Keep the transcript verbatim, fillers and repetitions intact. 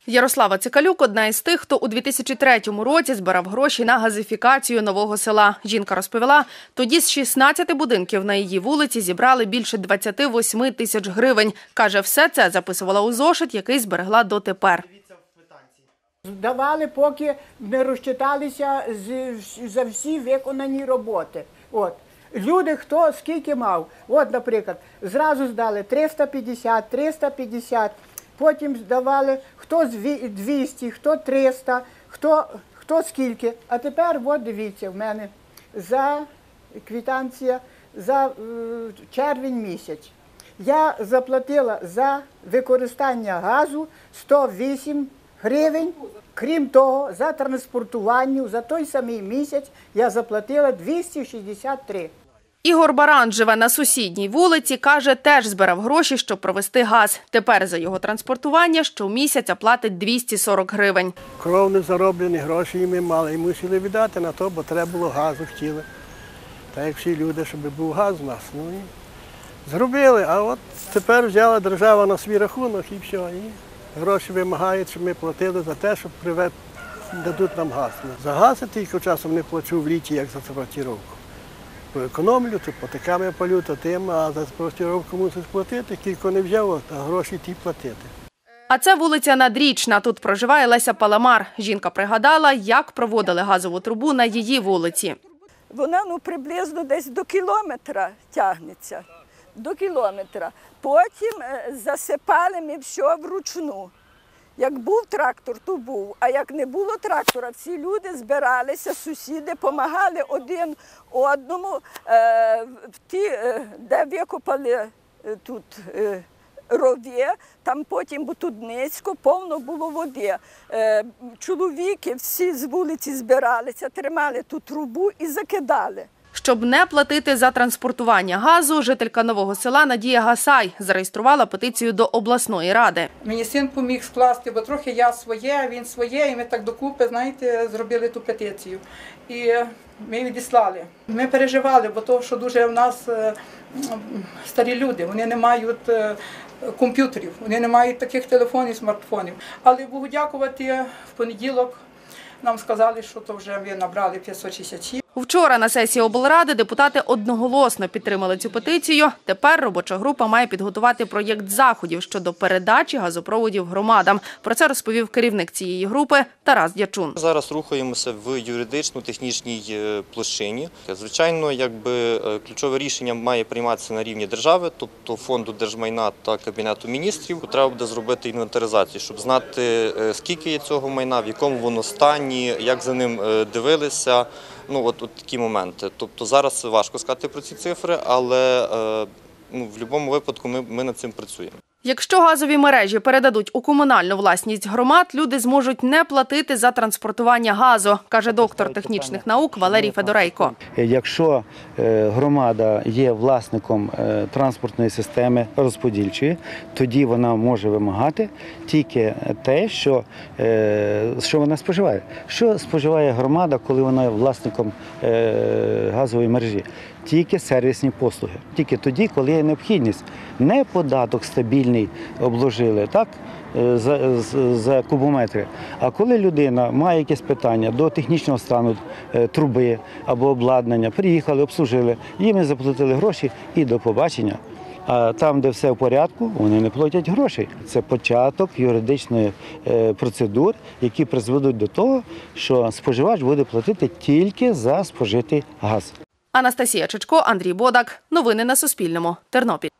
Ярослава Цикалюк – одна із тих, хто у дві тисячі третьому році збирав гроші на газифікацію нового села. Жінка розповіла, тоді з шістнадцяти будинків на її вулиці зібрали більше двадцяти восьми тисяч гривень. Каже, все це записувала у зошит, який зберегла дотепер. Давали, поки не розчиталися за всі виконані роботи. От. Люди, хто скільки мав. От, наприклад, зразу здали триста п'ятдесят, триста п'ятдесят, потім здавали хто двісті, хто триста, хто, хто скільки. А тепер, от дивіться, в мене за квитанція за е, червень місяць. Я заплатила за використання газу сто вісім гривень. Крім того, за транспортування за той самий місяць я заплатила двісті шістдесят три. Ігор Баран живе на сусідній вулиці, каже, теж збирав гроші, щоб провести газ. Тепер за його транспортування щомісяця платить двісті сорок гривень. Кровно зароблені гроші ми мали і мусили віддати на то, бо треба було газу, хотіли. Так як всі люди, щоб був газ у нас. Ну, і зробили, а от тепер взяла держава на свій рахунок і все. І гроші вимагають, щоб ми платили за те, щоб привет, дадуть нам газ. За газ я тільки часом не плачу в літі, як за транспортировку. Економлю, то потиками палю, то тим, а за транспортировку мусиш платити, кілько не взяв, а гроші ті платити. А це вулиця Надрічна. Тут проживає Леся Паламар. Жінка пригадала, як проводили газову трубу на її вулиці. Вона ну, приблизно десь до кілометра тягнеться. До кілометра. Потім засипали ми все вручну. Як був трактор, то був. А як не було трактора, всі люди збиралися, сусіди, допомагали один одному. Ті, де викопали тут рові, там потім, бо тут низько, повно було води. Чоловіки всі з вулиці збиралися, тримали ту трубу і закидали. Щоб не платити за транспортування газу, жителька нового села Надія Гасай зареєструвала петицію до обласної ради. Мені син поміг скласти, бо трохи я своє, він своє, і ми так докупи, знаєте, зробили ту петицію. І ми відіслали. Ми переживали, бо то, що дуже в нас старі люди, вони не мають комп'ютерів, вони не мають таких телефонів, смартфонів. Але Богу дякувати, в понеділок нам сказали, що то вже ви набрали п'ятсот шістдесят сім. Вчора на сесії облради депутати одноголосно підтримали цю петицію. Тепер робоча група має підготувати проєкт заходів щодо передачі газопроводів громадам. Про це розповів керівник цієї групи Тарас Дячун. Зараз рухаємося в юридично-технічній площині. Звичайно, якби ключове рішення має прийматися на рівні держави, тобто Фонду держмайна та Кабінету міністрів. Треба буде зробити інвентаризацію, щоб знати, скільки є цього майна, в якому воно стані, як за ним дивилися. Ну, от, от такі моменти. Тобто зараз важко сказати про ці цифри, але ну, в будь-якому випадку ми, ми над цим працюємо. Якщо газові мережі передадуть у комунальну власність громад, люди зможуть не платити за транспортування газу, каже доктор технічних наук Валерій Федорейко. Якщо громада є власником транспортної системи розподільчої, тоді вона може вимагати тільки те, що, що вона споживає. Що споживає громада, коли вона є власником газової мережі? Тільки сервісні послуги. Тільки тоді, коли є необхідність. Не податок стабільний обложили, так, за, за кубометри. А коли людина має якесь питання до технічного стану труби або обладнання, приїхали, обслужили, їм заплатили гроші і до побачення. А там, де все в порядку, вони не платять грошей. Це початок юридичної процедур, які призведуть до того, що споживач буде платити тільки за спожитий газ. Анастасія Чичко, Андрій Бодак. Новини на Суспільному. Тернопіль.